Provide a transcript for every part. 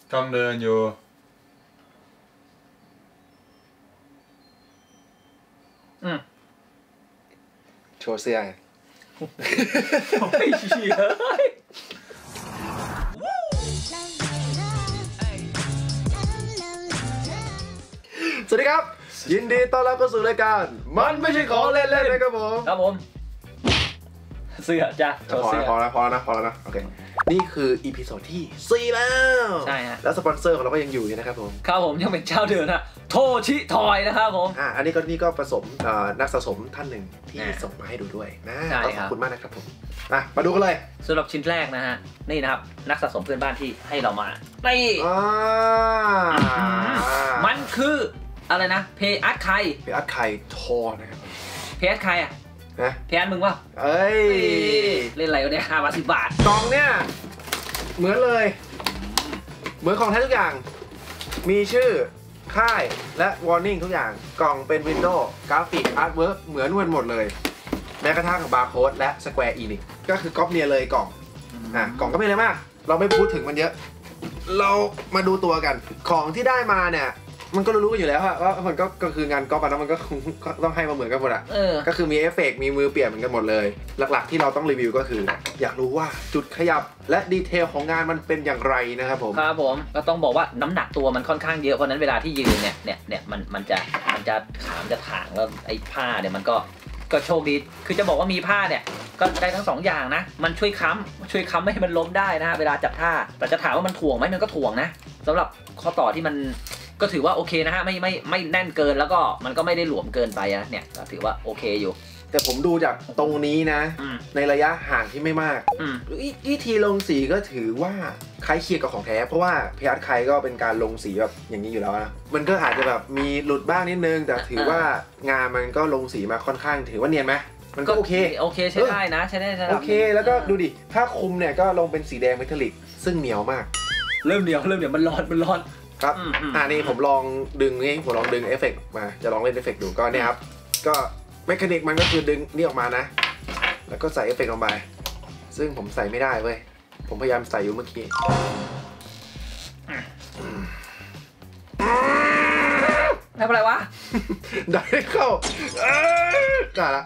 กำลังเดินอยู่โชว์เสื้อสวัสดีครับยินดีต้อนรับเข้าสู่รายการมันไม่ใช่ของเล่นๆนะครับผมเสื้อจ้ะพอแล้วนะโอเคนี่คือ อีพิโซดที่ 4แล้วใช่ฮะแล้วสปอนเซอร์ของเราก็ยังอยู่นะครับผมครับผมยังเป็นเจ้าเดิมนะโทชิทอยนะครับผมอันนี้ก็ผสมนักสะสมท่านหนึ่งที่ส่งมาให้ดูด้วยนะขอบคุณมากนะครับผมมาดูกันเลยสำหรับชิ้นแรกนะฮะนี่นะครับนักสะสมเพื่อนบ้านที่ให้เรามานี่มันคืออะไรนะเพย์อาร์ตไคทอนะครับเพย์อาร์ตไคอะเพย์อาร์ตมึงวะเล่นอะไรกันเนี่ย50 บาทกล่องเนี่ยเหมือนเลยเหมือนของแท้ทุกอย่างมีชื่อค่ายและวอร์นิ่งทุกอย่างกล่องเป็นวินโดว์กราฟิกอาร์ตเวิร์กเหมือนหมดเลยแม้กระทั่งบาร์โค้ดและสแควร์อีนิกก็คือก๊อปเนียเลยกล่องกล่องก็ไม่อะไรมากเราไม่พูดถึงมันเยอะเรามาดูตัวกันของที่ได้มาเนี่ยมันก็รู้กันอยู่แล้วว่ามันก็คืองานก๊อปนะมันก็ต้องให้มาเหมือนกันหมดอ่ะก็คือมีเอฟเฟกต์มีมือเปลี่ยนเหมือนกันหมดเลยหลักๆที่เราต้องรีวิวก็คืออยากรู้ว่าจุดขยับและดีเทลของงานมันเป็นอย่างไรนะครับผมครับผมก็ต้องบอกว่าน้ำหนักตัวมันค่อนข้างเยอะเพราะนั้นเวลาที่ยืนเนี่ยมันจะขามจะถางแล้วไอ้ผ้าเนี่ยมันก็โชคดีคือจะบอกว่ามีผ้าเนี่ยก็ได้ทั้ง2อย่างนะมันช่วยค้ำไม่ให้มันล้มได้นะเวลาจับท่าแต่จะถามว่ามันถ่วงไหมมันก็ถ่วงนะสำหรับข้อต่อที่มันก็ถือว่าโอเคนะฮะไม่แน่นเกินแล้วก็มันก็ไม่ได้หลวมเกินไปนะเนี่ยถือว่าโอเคอยู่แต่ผมดูจากตรงนี้นะในระยะห่างที่ไม่มากวิธีลงสีก็ถือว่าคล้ายเคียงกับของแท้เพราะว่าเพย์อาร์ตไคก็เป็นการลงสีแบบอย่างนี้อยู่แล้วนะมันก็อาจจะแบบมีหลุดบ้างนิดนึงแต่ถือว่างานมันก็ลงสีมาค่อนข้างถือว่าเนียนไหมมันก็โอเคใช้ได้นะใช้ได้โอเคแล้วก็ดูดิผ้าคลุมเนี่ยก็ลงเป็นสีแดงเมทัลลิกซึ่งเหนียวมากเริ่มเหนียวมันร้อนครับนี่ผมลองดึงเอฟเฟกต์มาจะลองเล่นเอฟเฟกต์ดูก็เนี่ยครับก็เมคานิกมันก็คือดึงนี่ออกมานะแล้วก็ใส่เอฟเฟกต์ลงไปซึ่งผมใส่ไม่ได้เว้ยผมพยายามใส่อยู่เมื่อกี้ทำอะไรวะได้เข้าได้ละ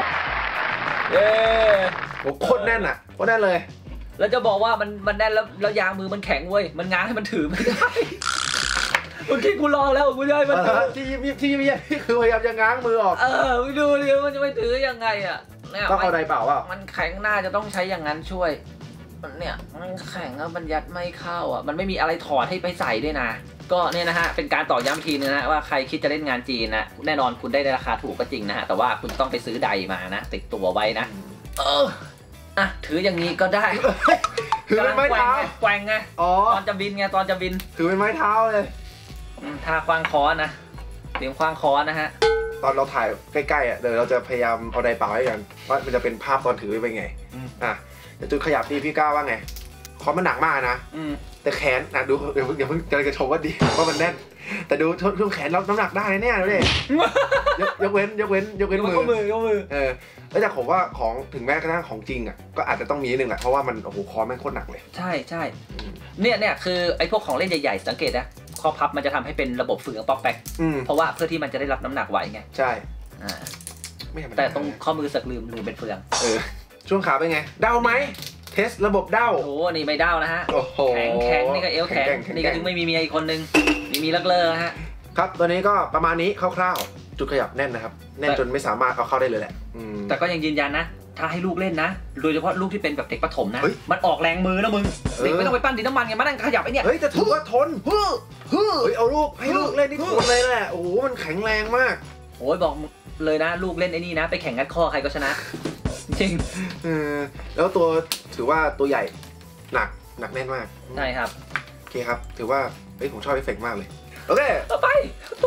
โคตรแน่นอ่ะโคตรแน่นเลยแล้วจะบอกว่ามันแน่นแล้วยางมือมันแข็งเว้ยมันง้างให้มันถือไม่ได้เมื่อกี้กูลองแล้วกูได้มันที่คือพยายามจะง้างมือออกมึงดูดิมันจะไปถือยังไงอ่ะต้องเอาใดเปล่าอ่ะมันแข็งน่าจะต้องใช้อย่างนั้นช่วยมันแข็งแล้วมันยัดไม่เข้าอ่ะมันไม่มีอะไรถอดให้ไปใส่ด้วยนะก็เนี่ยนะฮะเป็นการต่อย้ำทีนึงนะว่าใครคิดจะเล่นงานจีนนะแน่นอนคุณได้ราคาถูกก็จริงนะฮะแต่ว่าคุณต้องไปซื้อใดมานะติดตัวไว้นะถืออย่างนี้ก็ได้ถือเป็นไม้เท้าแกว่งไงตอนจะบินถือเป็นไม้เท้าเลยท่าคว้างค้อนนะเตรียมคว้างค้อนนะฮะตอนเราถ่ายใกล้ๆเดี๋ยวเราจะพยายามเอาไดเปล่าให้กันว่ามันจะเป็นภาพตอนถือเป็นไงเดี๋ยวจุดขยับพี่ก้าวว่าไงค้อนมันหนักมากนะแต่แขนดูเดี๋ยวเพิ่งจะชมว่าดีว่ามันแน่นแต่ดูช่วงแขนเราน้ำหนักได้เนี่ยดูดิยกเว้นมือแล้วจากผมว่าของถึงแม้กระทั่งของจริงอ่ะก็อาจจะต้องมีนิดนึงแหละเพราะว่ามันโอ้โหค้อนมันโคตรหนักเลยใช่เนี่ยคือไอ้พวกของเล่นใหญ่ๆสังเกตนะข้อพับมันจะทำให้เป็นระบบฝืนป๊อกแป๊กเพราะว่าเพื่อที่มันจะได้รับน้ำหนักไหวไงใช่แต่ตรงข้อมือสักลืมเป็นเฟืองช่วงขาเป็นไงเด้าไหมเทสระบบเด้าโอ้นี่ไม่เด้านะฮะแข็งนี่ก็เอวแข็งนี่ก็ถึงไม่มีเมียอีกคนนึงมีเลิกนะฮะครับตัวนี้ก็ประมาณนี้คร่าวๆจุดขยับแน่นนะครับแน่นจนไม่สามารถเอาเข้าได้เลยแหละแต่ก็ยังยืนยันนะถ้าให้ลูกเล่นนะโดยเฉพาะลูกที่เป็นแบบเด็กประถมนะมันออกแรงมือนะมึงเด็กไม่ต้องไปปั้นดินน้ำมันไงมานั่งขยับไอ้เนี่ยเฮ้ยแต่ถือว่าทนเอาลูกให้ลูกเล่นนี่ทนเลยแหละโอ้โหมันแข็งแรงมากโอ้ยบอกเลยนะลูกเล่นไอ้นี่นะไปแข่งงัดข้อใครก็ชนะจริงแล้วตัวถือว่าตัวใหญ่หนักแน่นมากใช่ครับโอเคครับถือว่าผมชอบเอฟเฟกต์มากเลยโอเคต่อไป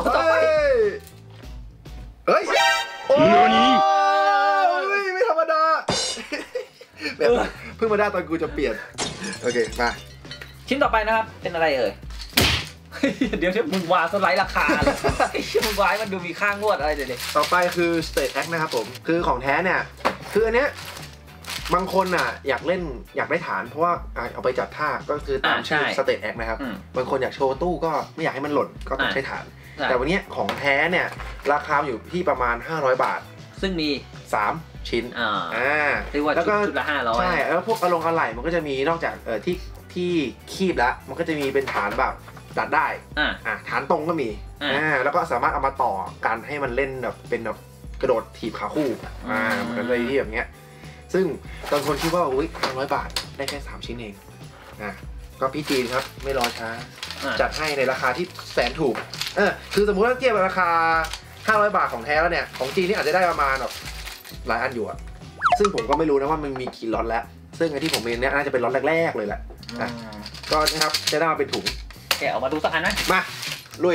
เฮ้ยโอ้ยไม่ธรรมดาแบบเพิ่งมาได้ตอนกูจะเปลี่ยนโอเคมาชิ้นต่อไปนะครับเป็นอะไรเอ่ยเดี๋ยวมึงวางสไลด์ราคาเลยมึงวางมันดูมีค่างวดอะไรเดี๋ยวต่อไปคือ State X นะครับผมคือของแท้เนี่ยคืออันเนี้ยบางคนอ่ะอยากเล่นอยากได้ฐานเพราะว่าเอาไปจัดท่าก็คือตามชื่อสเตตแอคนะครับบางคนอยากโชว์ตู้ก็ไม่อยากให้มันหล่นก็ต้องใช้ฐานแต่วันนี้ของแท้เนี่ยราคาอยู่ที่ประมาณ500 บาทซึ่งมี 3 ชิ้นเรียกว่าชุดละ500 ใช่แล้วพวกอะไหล่มันก็จะมีนอกจากที่คีบแล้วมันก็จะมีเป็นฐานแบบตัดได้ฐานตรงก็มีแล้วก็สามารถเอามาต่อกันให้มันเล่นแบบเป็นแบบกระโดดถีบขาคู่มันก็เลยที่แบบเนี้ยซึ่งบางคนคิดว่าอุ้ย500 บาทได้แค่3 ชิ้นเองก็พี่จีนครับไม่รอช้าจัดให้ในราคาที่แสนถูกคือสมมุติว่าเทียบกับราคา500 บาทของแท้แล้วเนี่ยของจีนนี่อาจจะได้ประมาณแบบหลายอันอยู่ซึ่งผมก็ไม่รู้นะว่ามันมีกี่ล็อตแล้วซึ่งไอ้ที่ผมเองเนี่ยน่าจะเป็นล็อตแรกๆเลยแหละก็นะครับจะได้มาเป็นถุงแกะออกมาดูสักอันนะมาลุย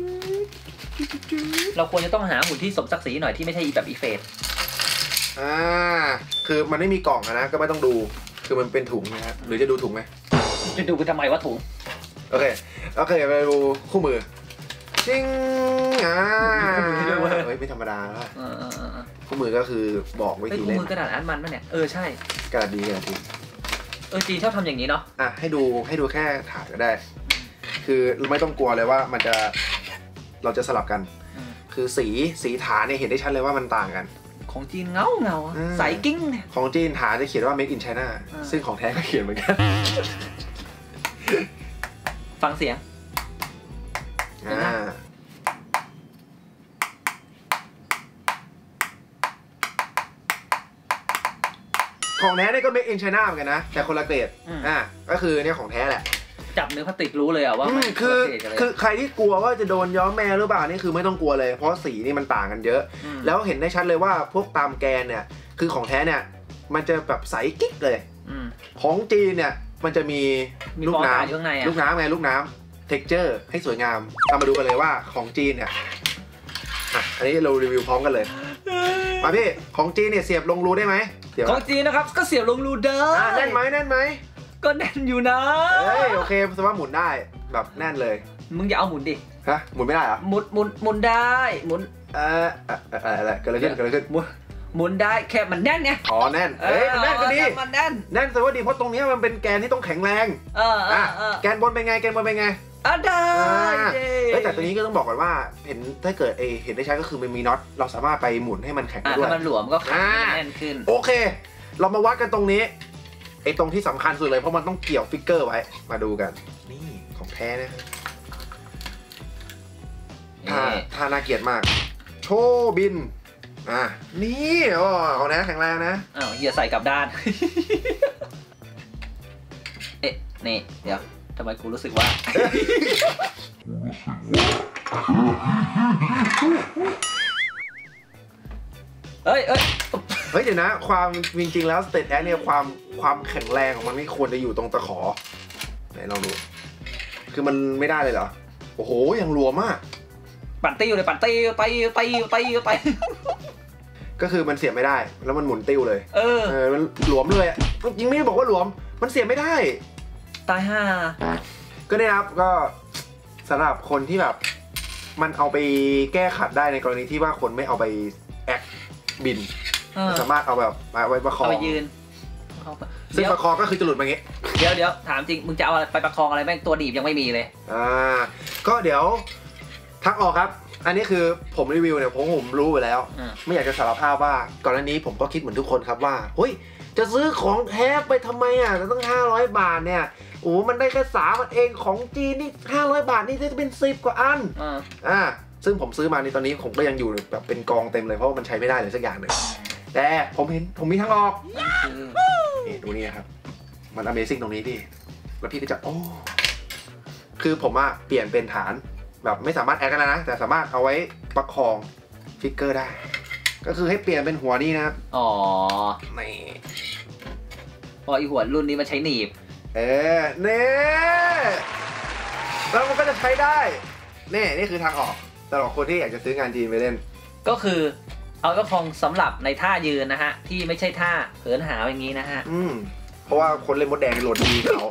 เราควรจะต้องหาหุ่นที่สมศักดิ์ศรีหน่อยที่ไม่ใช่แบบอีเฟสคือมันไม่มีกล่องนะก็ไม่ต้องดูคือมันเป็นถุงนะครับหรือจะดูถุงไหมจะดูไปทำไมว่าถุงโอเคไปดูคู่มือจริงเฮ้ยไม่ธรรมดาคู่มือก็คือบอกวิธีเล่นคู่มือกระดาษอันมันป่ะเนี่ยใช่กระดาษดีจีนชอบทำอย่างนี้เนาะให้ดูแค่ถาดก็ได้คือไม่ต้องกลัวเลยว่ามันจะเราจะสลับกันคือสีฐานเนี่ยเห็นได้ชัดเลยว่ามันต่างกันของจีนเงาใสกิ้งเนี่ยของจีนฐานจะเขียนว่า made in China ซึ่งของแท้ก็เขียนเหมือนกันฟังเสียงของแท้เนี่ยก็ made in China เหมือนกันนะแต่คนละเกรดก็คือเนี่ยของแท้แหละจับเนื้อพลาสติกรู้เลยว่ามันคือใครที่กลัวว่าจะโดนย้อมแมวหรือเปล่านี่คือไม่ต้องกลัวเลยเพราะสีนี่มันต่างกันเยอะแล้วเห็นได้ชัดเลยว่าพวกตามแกนเนี่ยคือของแท้เนี่ยมันจะแบบใสกิ๊กเลยของจีนเนี่ยมันจะมีลูกน้ำลูกน้ำ texture ให้สวยงามเรามาดูกันเลยว่าของจีนเนี่ยอันนี้เรารีวิวพร้อมกันเลยมาพี่ของจีนเนี่ยเสียบลงรูได้ไหมของจีนนะครับก็เสียบลงรูได้แน่นไหมก็แน่นอยู่นะโอเคสมมติหมุนได้แบบแน่นเลยมึงอย่าเอาหมุนดิหมุนไม่ได้เหรอหมุนได้หมุนอะไรเกิดอะไรขึ้นหมุนได้แค่มันแน่นไงแน่นมันแน่นก็ดีมันแน่นแสดงว่าดีเพราะตรงนี้มันเป็นแกนที่ต้องแข็งแรงแกนบนเป็นไงได้แต่ตัวนี้ก็ต้องบอกก่อนว่าเห็นถ้าเกิดเห็นได้ชัดก็คือมันมีน็อตเราสามารถไปหมุนให้มันแข็งด้วยถ้ามันหลวมก็แน่นขึ้นโอเคเรามาวัดกันตรงนี้ตรงที่สำคัญสุดเลยเพราะมันต้องเกี่ยวฟิกเกอร์ไว้มาดูกันนี่ของแท้นะครับท่าน่าเกลียดมากโชว์บินนี่ของแท้แข็งแรงนะเฮียใส่กลับด้านนี่เดี๋ยวทำไมกูรู้สึกว่าเฮ้ยเดี๋ยวนะความจริงๆแล้วสเตทแอคเนี่ยความแข็งแรงของมันไม่ควรจะอยู่ตรงตะขอไหนลองดูคือมันไม่ได้เลยเหรอโอ้โหยังรัวมากปั่นติ้วเลยปั่นติ้วก็คือมันเสียบไม่ได้แล้วมันหมุนติ้วเลยมันหลวมเลยจริงไม่ได้บอกว่าหลวมมันเสียบไม่ได้ตายห่าก็ได้ครับก็สำหรับคนที่แบบมันเอาไปแก้ขัดได้ในกรณีที่ว่าคนไม่เอาไปแอคบินสามารถเอาแบบไว้ประคองเอาไปยืนซึ่งประคองก็คือจะหลุดมาอย่างงี้เดี๋ยวถามจริงมึงจะเอาไปประคองอะไรแม่งตัวหนีบยังไม่มีเลยก็เดี๋ยวทักออกครับอันนี้คือผมรีวิวเนี่ยผมรู้ไปแล้วไม่อยากจะสารภาพว่าก่อนหน้านี้ผมก็คิดเหมือนทุกคนครับว่าเฮ้ยจะซื้อของแท้ไปทำไมจะต้อง500 บาทเนี่ยโอ้มันได้แค่3 อันเองของจีนนี่500 บาทนี่จะเป็น10 กว่าอันซึ่งผมซื้อมาในตอนนี้ผมก็ยังอยู่แบบเป็นกองเต็มเลยเพราะมันใช้ไม่ได้เลยสักอย่างหนึ่งแต่ผมมีทางออกนี่ดูนี่นะครับมัน Amazing ตรงนี้พี่แล้วพี่ก็จะคือผมเปลี่ยนเป็นฐานแบบไม่สามารถแอดกันนะแต่สามารถเอาไว้ประคองฟิกเกอร์ได้ก็คือให้เปลี่ยนเป็นหัวนี้นะครับนี่พออีหัวรุ่นนี้มันใช้หนีบเนี่ยแล้วมันก็จะใช้ได้นี่คือทางออกสำหรับคนที่อยากจะซื้องานจีนไปเล่นก็คือเอาประคองสำหรับในท่ายืนนะฮะที่ไม่ใช่ท่าเหินหาวอย่างนี้นะฮะเพราะว่าคนเล่นมดแดงโหลดดีเขา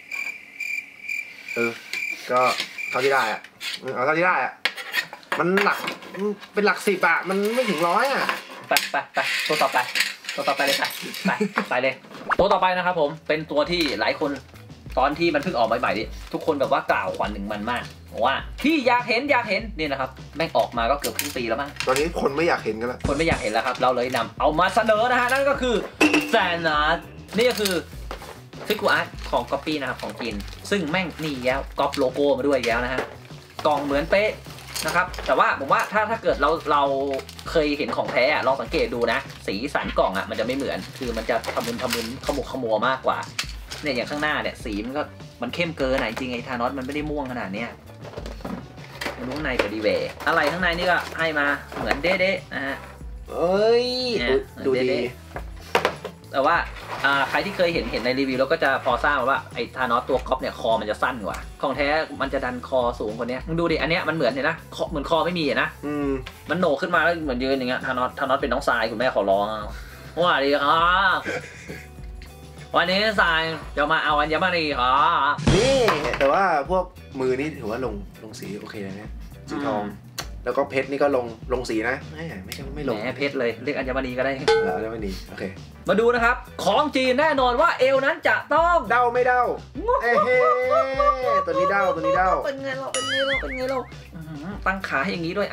ก็เท่าที่ได้เอาเท่าที่ได้มันเป็นหลัก10มันไม่ถึง100 ไปตัวต่อไปตัวต่อไปเลยค่ะไปเลยตัวต่อไปนะครับผมเป็นตัวที่หลายคนตอนที่มันเพิ่งออกใหม่ๆดิทุกคนแบบว่ากล่าวขวัญถึงมันมากว่าที่อยากเห็นนี่นะครับแม่งออกมาก็เกือบครึ่งปีแล้วมั้งตอนนี้คนไม่อยากเห็นกันแล้วคนไม่อยากเห็นแล้วครับเราเลยนำเอามาเสนอนะฮะนั่นก็คือแซนนาร์ดนี่ก็คือฟิกูอาร์ตของก๊อปปี้นะครับของจีนซึ่งแม่งนี่แล้วก๊อปโลโก้มาด้วยแล้วนะฮะกล่องเหมือนเป๊ะนะครับแต่ว่าผมว่าถ้าเกิดเราเคยเห็นของแท้ลองสังเกตดูนะสีสันกล่องอ่ะมันจะไม่เหมือนคือมันจะทะมุนขมุกขมัวมากกว่าเนี่ยอย่างข้างหน้าเนี่ยสีมันเข้มเกินไหนจริงไอ้ธานอสมันไม่ได้ม่วงขนาดเนี้ยมันข้างในก็ดีเวอะไรข้างในนี่ก็ให้มาเหมือนเด๊ะๆนะฮะเอ้ยดูดีแต่ว่าใครที่เคยเห็นในรีวิวแล้วก็จะพอทราบว่าไอ้ธานอสตัวก๊อปเนี่ยคอมันจะสั้นกว่าของแท้มันจะดันคอสูงกว่านี้มึงดูดิอันเนี้ยมันเหมือนเห็นนะเหมือนคอไม่มีนะมันโหนกขึ้นมาแล้วเหมือนยืนอย่างเงี้ยธานอสเป็นน้องทรายคุณแม่ขอร้องว่าดีครับวันนี้ทรายจะมาเอาอัญมณีครับนี่แต่ว่าพวกมือนี่ถือว่าลงสีโอเคเลยนะสีทองแล้วก็เพชรนี่ก็ลงสีนะไม่ใช่ไม่ลงแหมเพชรเลยเรียกอัญมณีก็ได้อัญมณีโอเคมาดูนะครับของจีนแน่นอนว่าเอวนั้นจะต้องเด้าไม่เด้าเฮ้ตัวนี้เด้าเป็นไงเราตั้งขาให้อย่างนี้ด้วย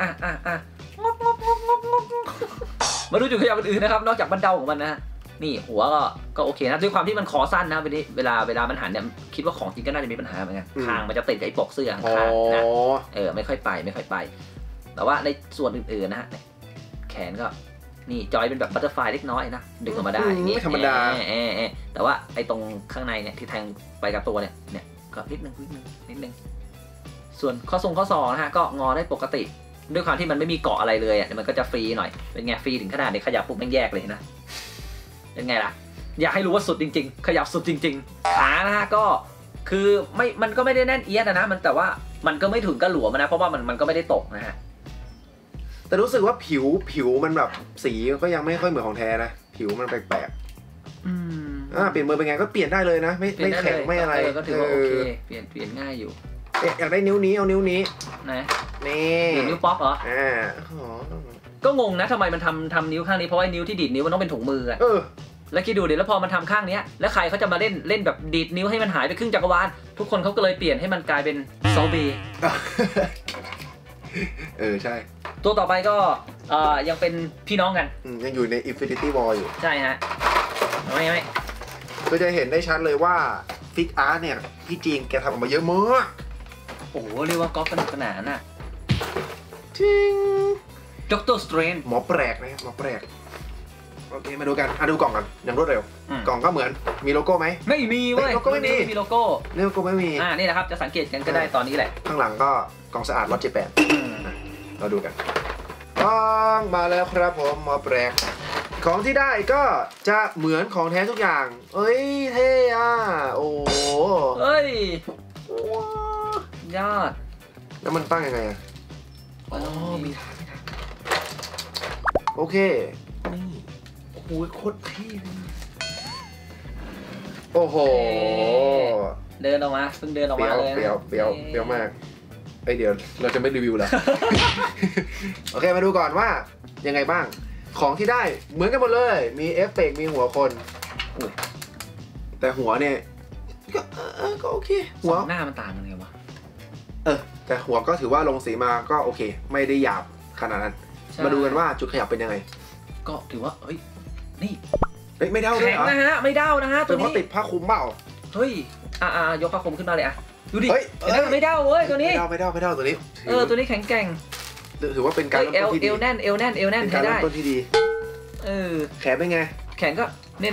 มาดูจุดขยับอื่นๆนะครับนอกจากบันเดาของมันนะนี่หัวก็โอเคนะด้วยความที่มันคอสั้นนะเวลามันหันเนี่ยคิดว่าของจริงก็น่าจะมีปัญหาเหมือนกันคางมันจะติดกับไอ้ปกเสื้อข้างนะไม่ค่อยไปแต่ว่าในส่วนอื่นๆนะฮะแขนก็นี่จอยเป็นแบบบัตเตอร์ไฟเล็กน้อยนะดึงออกมาได้อย่างนี้ธรรมดาแต่ว่าไอ้ตรงข้างในเนี่ยที่แทงไปกับตัวเนี่ยก็นิดนึงส่วนข้อศอกนะฮะก็งอได้ปกติด้วยความที่มันไม่มีเกาะอะไรเลยมันก็จะฟรีหน่อยเป็นไงฟรีถึงขนาดนี้ขยับปุ๊บมันแยกเลยนะเป็นไงล่ะอยากให้รู้ว่าสุดจริงๆขยับสุดจริงๆขานะฮะก็คือมันก็ไม่ได้แน่นเอียดนะมันแต่ว่ามันก็ไม่ถึงกระหลวมนะเพราะว่ามันก็ไม่ได้ตกนะฮะแต่รู้สึกว่าผิวมันแบบสีก็ยังไม่ค่อยเหมือนของแท้นะผิวมันแปลกๆเปลี่ยนมือเป็นไงก็เปลี่ยนได้เลยนะไม่แข็งไม่อะไรก็ถือว่าโอเคเปลี่ยนง่ายอยู่อยากได้นิ้วนี้เอานิ้วนี้นะนี่นิ้วป๊อปเหรอก็งงนะทำไมมันทำนิ้วข้างนี้เพราะว่านิ้วที่ดีดนิ้วมันต้องเป็นถุงมือแล้วคิดดูดิแล้วพอมันทำข้างนี้แล้วใครเขาจะมาเล่นแบบดีดนิ้วให้มันหายไปครึ่งจักรวาลทุกคนเขาก็เลยเปลี่ยนให้มันกลายเป็นซอมบี้ใช่ตัวต่อไปก็ยังเป็นพี่น้องกันยังอยู่ใน Infinity War อยู่ใช่ฮะไม่ก็จะเห็นได้ชัดเลยว่าฟิกอาร์ตเนี่ยพี่จีนแกทำออกมาเยอะมากโอ้โหเรียกว่าก๊อปขนาดน่ะจริงด็อกเตอร์สเตรนหมอแปลกนะหมอแปลกโอเคมาดูกันดูกล่องกันอย่างรวดเร็วกล่องก็เหมือนมีโลโก้ไหมไม่มีเว้ยโลโก้ไม่มีโลโก้ไม่มีนี่นะครับจะสังเกตกันก็ได้ตอนนี้แหละข้างหลังก็กล่องสะอาด178เราดูกันกล่องมาแล้วครับผมหมอแปลกของที่ได้ก็จะเหมือนของแท้ทุกอย่างเอ้ยเท่โอ้เฮ้ยยอดแล้วมันตั้งยังไงมีทางโอเคนี่โอ้โหโคตรเท่โอ้โหเดินออกมาเพิ่งเดินออกมาเลยเปรี้ยวมากเดี๋ยวเราจะไม่รีวิวแล้วโอเคมาดูก่อนว่ายังไงบ้างของที่ได้เหมือนกันหมดเลยมีเอฟเฟกต์มีหัวคนแต่หัวเนี่ยก็โอเคหัวหน้ามันต่างกันไงวะแต่หัวก็ถือว่าลงสีมาก็โอเคไม่ได้หยาบขนาดนั้นมาดูกันว่าจุดขยับเป็นยังไงก็ถือว่านี่ไม่เด้าเลยเหรอแข็งนะฮะไม่เด้านะฮะตัวนี้ติดผ้าคลุมเปล่าเฮ้ยยกผ้าคลุมขึ้นมาเลยดูดิไม่เด้าเว้ยตัวนี้ไม่เด้าตัวนี้ตัวนี้แข็งแกร่งถือว่าเป็นการเริ่มต้นที่ดีเอวแน่นใช้ได้ต้นที่ดีแขนเป็นไงแขนก็เนี่ย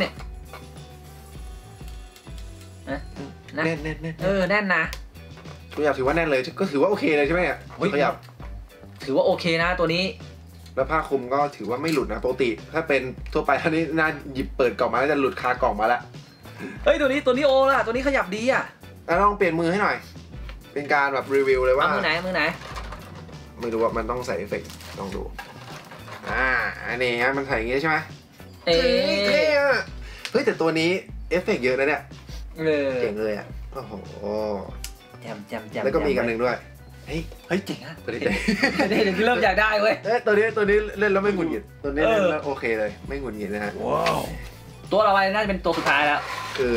แน่นแน่นนะขยับถือว่าแน่นเลยก็ถือว่าโอเคเลยใช่ไหมขยับถือว่าโอเคนะตัวนี้แล้วผ้าคลุมก็ถือว่าไม่หลุดนะปกติถ้าเป็นทั่วไปท่านี้น่าหยิบเปิดกล่องมาแล้วจะหลุดคากล่องมาแล้วตัวนี้โอล่ะตัวนี้ขยับดีลองเปลี่ยนมือให้หน่อยเป็นการแบบรีวิวเลยว่ามือไหนไม่รู้ว่ามันต้องใส่เอฟเฟกต์ลองดูอันนี้มันใส่อย่างงี้ใช่ไหมเท่เฮ้ยแต่ตัวนี้เอฟเฟกต์เยอะนะเนี่ยเก่งเลยโอ้โหแจมแล้วก็มีกันหนึ่งด้วยเฮ้ยเจ๋งอะตัวนี้เดี๋ยวเริ่มอยากได้เว้ยตัวนี้เล่นแล้วไม่หงุดหงิดตัวนี้เล่นแล้วโอเคเลยไม่หงุดหงิดนะฮะว้าวตัวต่อไปน่าจะเป็นตัวสุดท้ายแล้วคือ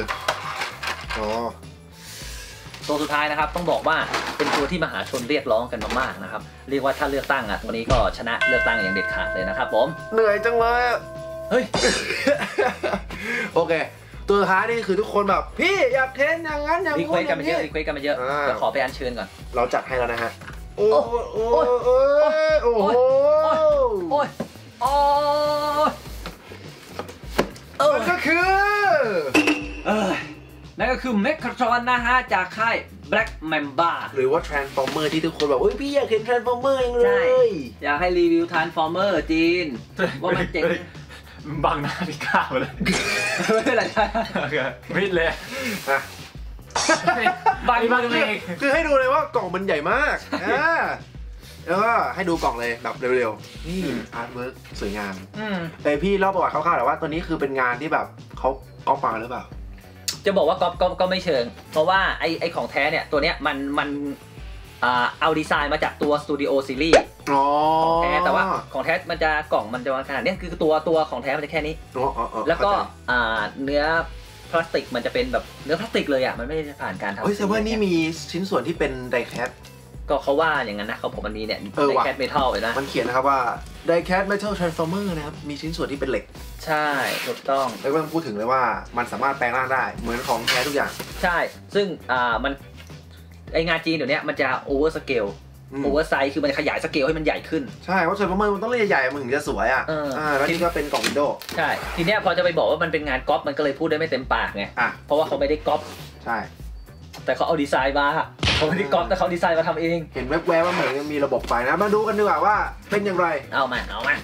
ตัวสุดท้ายนะครับต้องบอกว่าเป็นตัวที่มหาชนเรียกร้องกันมากๆนะครับเรียกว่าถ้าเลือกตั้งตัวนี้ก็ชนะเลือกตั้งอย่างเด็ดขาดเลยนะครับผมเหนื่อยจังเลยเฮ้ยโอเคตัวสุดท้ายนี่คือทุกคนแบบพี่อยากเทนอย่างนั้นอย่างนี้รีเควสกันมาเยอะเดี๋ยวขอไปอัญเชิญก่อนเราจัดให้แล้วนะฮะโอ้มันก็คือนั่นก็คือเมกาทรอนนะฮะจากค่าย Black Mamba หรือว่า Transformer ที่ทุกคนแบบพี่อยากเห็น Transformer เองเลยอยากให้รีวิว Transformer จีนว่ามันเจ๋งบังหน้าพี่ก้าวเลยไม่เป็นไรใช่มิดเลยบังเลยคือให้ดูเลยว่ากล่องมันใหญ่มากแล้วก็ให้ดูกล่องเลยแบบเร็วๆนี่อาร์ตเวิร์กสวยงามแต่พี่เล่าประวัติคร่าวๆแต่ว่าตัวนี้คือเป็นงานที่แบบเขาก๊อปมาหรือเปล่าจะบอกว่าก๊อปก็ไม่เชิงเพราะว่าไอของแท้เนี่ยตัวเนี้ยมันเอาดีไซน์มาจากตัวสตูดิโอซีรีส์ของแท้แต่ว่าของแท้มันจะกล่องมันจะขนาดนี้คือตัวของแท้มันจะแค่นี้แล้วก็เนื้อพลาสติกมันจะเป็นแบบเนื้อพลาสติกเลยอ่ะมันไม่ได้ผ่านการทำแต่ว่านี่มีชิ้นส่วนที่เป็นไดแคทก็เขาว่าอย่างนั้นนะเขาบอกวันนี้เนี่ยไดแคทเมทัลเลยนะมันเขียนนะครับว่าไดแคทเมทัลทรานส์ฟอร์เมอร์นะครับมีชิ้นส่วนที่เป็นเหล็กใช่ถูกต้องแล้วก็ต้องพูดถึงเลยว่ามันสามารถแปลงร่างได้เหมือนของแท้ทุกอย่างใช่ซึ่งมันไองานจีนเดี๋ยวนี้มันจะโอเวอร์สเกลโอเวอร์ไซส์คือมันขยายสเกลให้มันใหญ่ขึ้นใช่เพราะทรานส์ฟอร์เมอร์มันต้องเล่นใหญ่มันถึงจะสวยแล้วนี่ก็เป็นกล่องวินโดว์ใช่ทีเนี้ยพอจะไปบอกว่ามันเป็นงานก๊อปมันก็เลยพูดได้ไม่เต็มปากไงเพราะว่าเขาไม่ได้ก๊อปใช่แต่เขาเอาดีไซน์มาเขาไม่ได้ก๊อปแต่เขาดีไซน์มาทำเองเห็นแวบๆว่าเหมือนมีระบบไฟนะมาดูกันดีกว่าว่าเป็นอย่างไรเอามา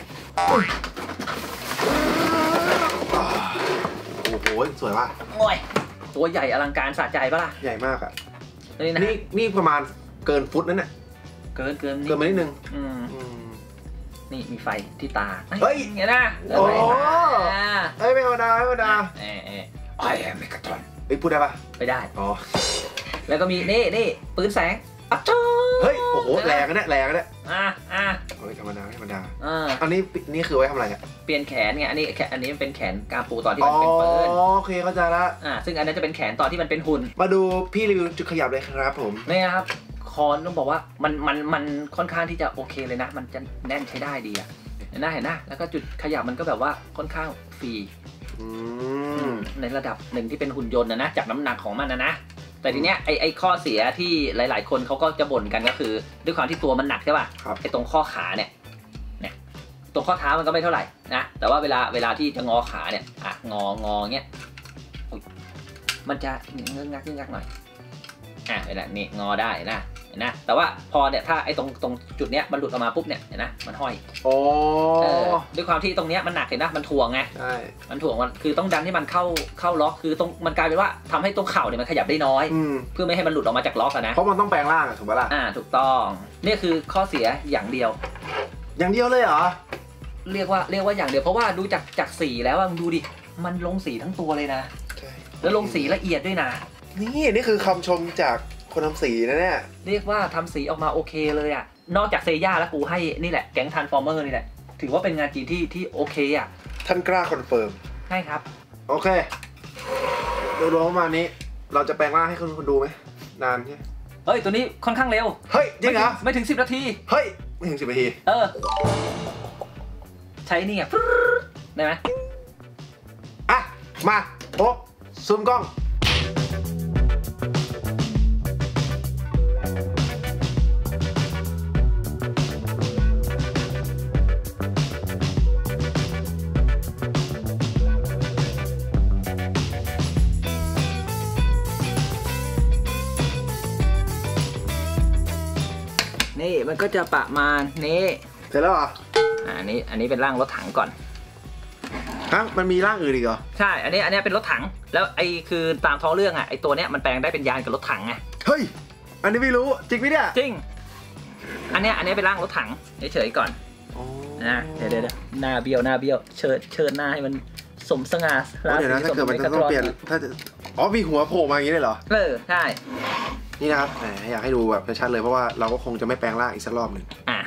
โอ้โหสวยว่ะโอ้ยตัวใหญ่อลังการสะใจปะล่ะใหญ่มากอ่ะนี่ประมาณเกินฟุตนั่นแหละเกินมานิดนึงนี่มีไฟที่ตาเฮ้ยไงนะโอ้ไม่ธรรมดา I am Megatron พูดได้ปะไม่ได้แล้วก็มีนี่ปืนแสงเฮ้ยโอ้โหแรงนะแรงนะเฮ้ยธรรมดาอันนี้คือไว้ทำอะไรอ่ะเปลี่ยนแขนไงอันนี้มันเป็นแขนกาปูตอนที่มันเป็นปืนโอเคเข้าใจละซึ่งอันนั้นจะเป็นแขนตอนที่มันเป็นหุ่นมาดูพี่รีวิวจุดขยับเลยครับผมนี่ครับคอนต้องบอกว่ามันค่อนข้างที่จะโอเคเลยนะมันจะแน่นใช้ได้ดีอ่ะเห็นหน้าแล้วก็จุดขยับมันก็แบบว่าค่อนข้างฟรีในระดับหนึ่งที่เป็นหุ่นยนต์นะจากน้ำหนักของมันนะแต่ทีเนี้ยไอข้อเสียที่หลายๆคนเขาก็จะบ่นกันก็คือด้วยความที่ตัวมันหนักใช่ป่ะไอตรงข้อขาเนี่ยตรงข้อเท้ามันก็ไม่เท่าไหร่นะแต่ว่าเวลาที่จะงอขาเนี่ยงอเงี้ยมันจะเงื้องักหน่อยเวลานี่งอได้นะแต่ว่าพอเนี่ยถ้าไอ้ตรงจุดเนี้ยมันหลุดออกมาปุ๊บเนี่ยเห็นนะมันห้อยด้วยความที่ตรงเนี้ยมันหนักเห็นนะมันถ่วงไงใช่มันถ่วงมันคือต้องดันให้มันเข้าล็อกคือตรงมันกลายเป็นว่าทำให้ตรงเข่าเนี่ยมันขยับได้น้อยเพื่อไม่ให้มันหลุดออกมาจากล็อกนะเพราะมันต้องแปลงร่างถูกปะล่ะถูกต้องนี่คือข้อเสียอย่างเดียวเลยเหรอเรียกว่าอย่างเดียวเพราะว่าดูจากสีแล้วมึงดูดิมันลงสีทั้งตัวเลยนะแล้วลงสีละเอียดด้วยนะนี่คือคำชมจากคนทำสีนะเนี่ยเรียกว่าทำสีออกมาโอเคเลยอ่ะนอกจากเซย่าแล้วกูให้นี่แหละแก๊งทรานส์ฟอร์เมอร์นี่แหละถือว่าเป็นงานจีนที่โอเคอ่ะท่านกล้าคอนเฟิร์มใช่ครับโอเคโดยรวมประมาณนี้เราจะแปลงร่างให้คนดูไหมนานใช่เฮ้ยตัวนี้ค่อนข้างเร็วเฮ้ยจริงเหรอไม่ถึง10 นาทีเฮ้ยไม่ถึง10 นาทีใช้นี่ได้ไหมมาโอ๊ะซูมกล้องนี่มันก็จะประมาณนี้เสร็จแล้วเหรออันนี้เป็นร่างรถถังก่อนมันมีร่างอื่นอีกเหรอใช่อันนี้เป็นรถถังแล้วไอ้คือตามท้องเรื่องไอ้ตัวเนี้ยมันแปลงได้เป็นยานกับรถถังไงเฮ้ยอันนี้ไม่รู้จริงไหมเนี่ยจริงอันนี้เป็นร่างรถถังเฉยๆก่อนเดี๋ยวหน้าเบี้ยวเชิญหน้าให้มันสมสง่าเดี๋ยวนะถ้าเกิดมันต้องเปลี่ยนถ้ามีหัวโผล่มาอย่างนี้เลยเหรอใช่นี่นะครับแหมอยากให้ดูแบบชัดๆเลยเพราะว่าเราก็คงจะไม่แปลงร่างอีกสักรอบหนึ่ง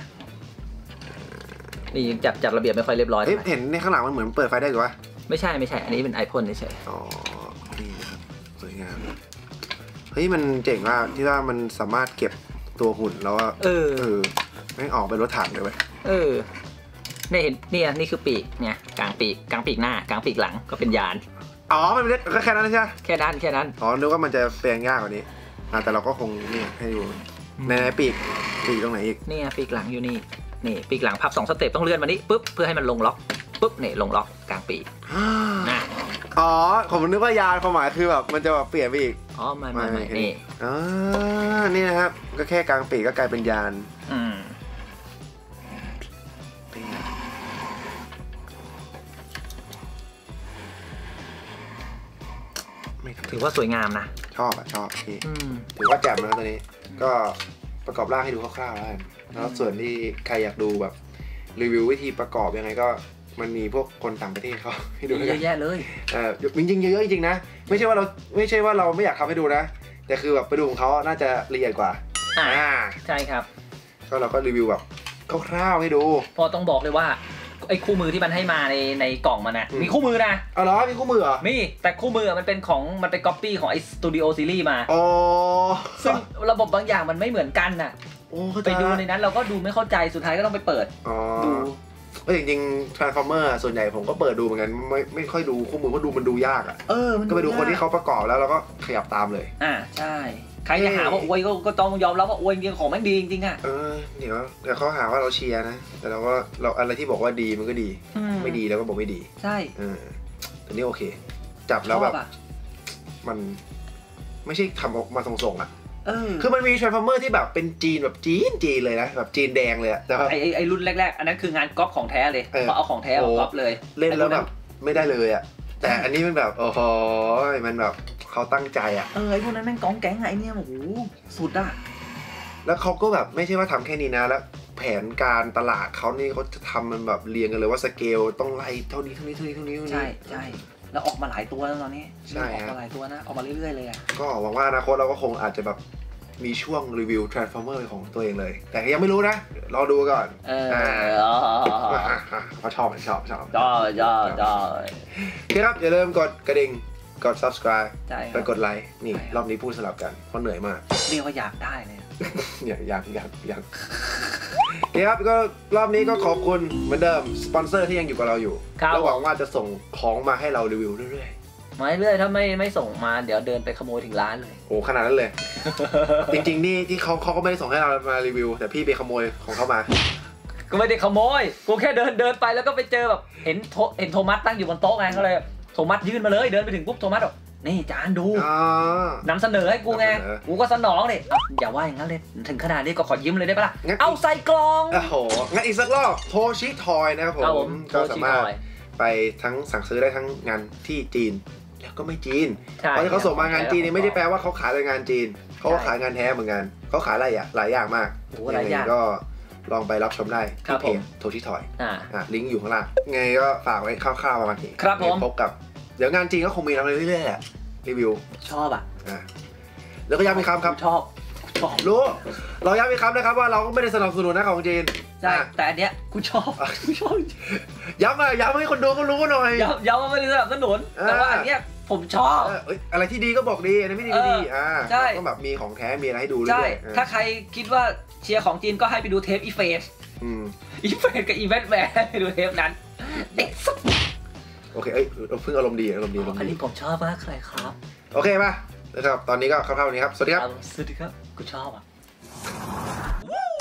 นี่จัดระเบียบไม่ค่อยเรียบร้อยเห็นในข้างหลังมันเหมือนเปิดไฟได้หรือวะไม่ใช่อันนี้เป็นไอพ่นเฉยอ๋อนี่นะครับสวยงามเฮ้ยมันเจ๋งมากที่ว่ามันสามารถเก็บตัวหุ่นแล้วว่าไม่ออกไปรถถังเลยเว้ยเนี่ยเห็นเนี่ยนี่คือปีกเนี่ยกลางปีกหน้ากลางปีกหลังก็เป็นยานอ๋อมันก็แค่นั้นใช่ไหมแค่นั้นอ๋อนึกว่ามันจะแปลงยากกว่านี้แต่เราก็คงเนี่ยให้ดูในปีกตรงไหนอีกเนี่ยปีกหลังอยู่นี่ปีกหลังพับ2 สเต็ปต้องเลื่อนมานี้ปุ๊บเพื่อให้มันลงล็อกปุ๊บเนี่ยลงล็อกกลางปีกนะอ๋อผมนึกว่ายานความหมายคือแบบมันจะแบบเปลี่ยนไปอีกอ๋อไม่นี่นี่นะครับก็แค่กลางปีกก็กลายเป็นยานถือว่าสวยงามนะชอบพี่ถือว่าแจ่มนะตัวนี้ก็ประกอบร่างให้ดูคร่าวๆแล้วส่วนที่ใครอยากดูแบบรีวิววิธีประกอบยังไงก็มันมีพวกคนต่างประเทศเขาให้ดูเยอะแยะเลยจริงๆเยอะจริงๆนะไม่ใช่ว่าเราไม่อยากทำให้ดูนะแต่คือแบบไปดูของเขาน่าจะละเอียดกว่าใช่ครับก็เราก็รีวิวแบบคร่าวๆให้ดูพอต้องบอกเลยว่าไอ้คู่มือที่มันให้มาในกล่องมันนะมีคู่มือนะอ๋อเหรอมีคู่มือเหรอมีแต่คู่มือมันเป็นก๊อปปี้ของไอ้สตูดิโอซีรีส์มาอ๋อซึ่งระบบบางอย่างมันไม่เหมือนกันน่ะไปดูในนั้นเราก็ดูไม่เข้าใจสุดท้ายก็ต้องไปเปิดดูจริงๆ Transformer ส่วนใหญ่ผมก็เปิดดูเหมือนกันไม่ค่อยดูคู่มือเพราะดูมันดูยากอ่ะก็ไปดูคนที่เขาประกอบแล้วเราก็ขยับตามเลยใช่ใครจะหาว่าอวยก็ต้องยอมรับว่าอวยจริงของแม่งดีจริงๆอ่ะเดี๋ยวเขาหาว่าเราเชียร์นะแต่เราอะไรที่บอกว่าดีมันก็ดีไม่ดีแล้วก็บอกไม่ดีใช่ตัวนี้โอเคจับแล้วแบบมันไม่ใช่ทำออกมาส่งๆอ่ะคือมันมี Transformer ที่แบบเป็นจีนแบบจีนเลยนะแบบจีนแดงเลยแต่ไอ้รุ่นแรกๆอันนั้นคืองานก๊อปของแท้เลยเขาเอาของแท้มาก๊อปเลยเล่นแล้วแบบไม่ได้เลยอ่ะแต่อันนี้มันแบบโอ้โหมันแบบเขาตั้งใจอ่ะไอ้พวกนั้นแม่งก้องแก๊งไอ้เนี่ยโอ้โหสุดอ่ะแล้วเขาก็แบบไม่ใช่ว่าทำแค่นี้นะแล้วแผนการตลาดเขานี่เขาจะทำมันแบบเรียงกันเลยว่าสเกลต้องไล่เท่านี้ใช่แล้วออกมาหลายตัวแล้วตอนนี้ใช่ออกมาหลายตัวนะออกมาเรื่อยๆเลยอ่ะก็หวังว่าอนาคตเราก็คงอาจจะแบบมีช่วงรีวิว Transformer ของตัวเองเลยแต่ยังไม่รู้นะรอดูก่อนเขาชอบจ้าครับอย่าลืมกดกระดิ่งกด subscribe ไปกดไลค์นี่รอบนี้พูดสลับกันเพราะเหนื่อยมากเรียกว่าอยากได้เลยอยากครับก็รอบนี้ก็ขอบคุณเหมือนเดิมสปอนเซอร์ที่ยังอยู่กับเราอยู่แล้วหวังว่าจะส่งของมาให้เรารีวิวเรื่อยๆถ้าไม่ส่งมาเดี๋ยวเดินไปขโมยถึงร้านเลยโอ้ขนาดนั้นเลยจริงๆนี่ที่เขาก็ไม่ได้ส่งให้เรามารีวิวแต่พี่ไปขโมยของเขามาก็ไม่ได้ขโมยกูแค่เดินไปแล้วก็ไปเจอแบบเห็นโทมัสตั้งอยู่บนโต๊ะไงก็เลยโทมัสยื่นมาเลยเดินไปถึงปุ๊บโทมัสบอกนี่จานดูนำเสนอให้กูไงกูก็สนองเลยอย่าว่าอย่างนั้นเลยถึงขนาดนี้ก็ขอยิ้มเลยได้ปะล่ะเอาใส่กล่องโอ้โหงั้นอีกสักรอบโทชิทอยนะครับผมก็สามารถไปทั้งสั่งซื้อได้ทั้งงานที่จีนแล้วก็ไม่จีนเพราะที่เขาส่งมางานจีนนี่ไม่ได้แปลว่าเขาขายแต่งานจีนเขาขายงานแท้เหมือนกันเขาขายหลายอย่างมากยังไงก็ลองไปรับชมได้ที่เพจโทชิทอยลิงก์อยู่ข้างล่างไงก็ฝากไว้คร่าวๆประมาณนี้ครับผมพบกับเดี๋ยวงานจริงก็คงมีอะไรเรื่อยๆแหละรีวิวชอบแล้วก็ย้ำอีกคำครับชอบรู้เราย้ำอีกคำนะครับว่าเราก็ไม่ได้สนับสนุนนะของจีนใช่แต่อันเนี้ยกูชอบย้ำให้คนดูก็รู้หน่อยย้ำว่าไม่ได้สนับสนุนแต่ว่าอันเนี้ยผมชอบอะไรที่ดีก็บอกดีอะไรไม่ดีก็ดีใช่ก็แบบมีของแท้มีอะไรให้ดูเรื่อยถ้าใครคิดว่าเชียร์ของจีนก็ให้ไปดูเทปอีเฟสกับอีเวนต์แมนไปดูเทปนั้นเด็ดสุดโอเคเพิ่งอารมณ์ดีอันนี้ผมชอบมากเลยครับโอเคป่ะนะครับตอนนี้ก็คร่าวๆนี้ครับสวัสดีครับกูชอบ